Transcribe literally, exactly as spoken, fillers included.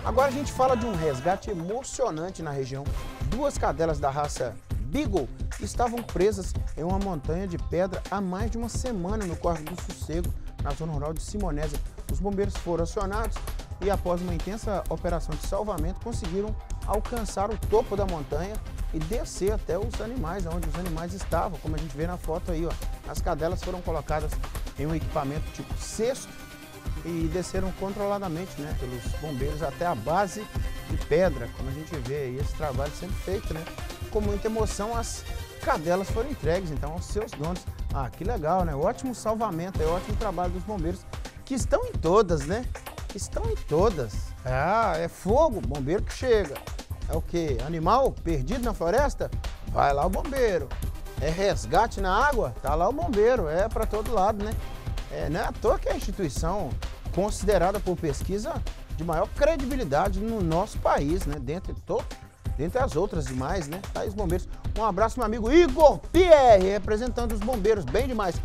Agora a gente fala de um resgate emocionante na região. Duas cadelas da raça Beagle estavam presas em uma montanha de pedra há mais de uma semana no Córrego do Sossego, na zona rural de Simonésia. Os bombeiros foram acionados e, após uma intensa operação de salvamento, conseguiram alcançar o topo da montanha e descer até os animais, onde os animais estavam, como a gente vê na foto aí, ó. As cadelas foram colocadas em um equipamento tipo cesto e desceram controladamente, né, pelos bombeiros até a base de pedra, como a gente vê aí, esse trabalho sendo feito, né? Com muita emoção, as cadelas foram entregues, então, aos seus donos. Ah, que legal, né? Ótimo salvamento, é ótimo trabalho dos bombeiros, que estão em todas, né? Que estão em todas. Ah, é fogo, bombeiro que chega. É o quê? Animal perdido na floresta? Vai lá o bombeiro. É resgate na água? Tá lá o bombeiro. É para todo lado, né? É, não é à toa que é a instituição considerada por pesquisa de maior credibilidade no nosso país, né? Dentre, to, dentre as outras demais, né? Tá aí os bombeiros. Um abraço, meu amigo Igor Pierre, representando os bombeiros. Bem demais.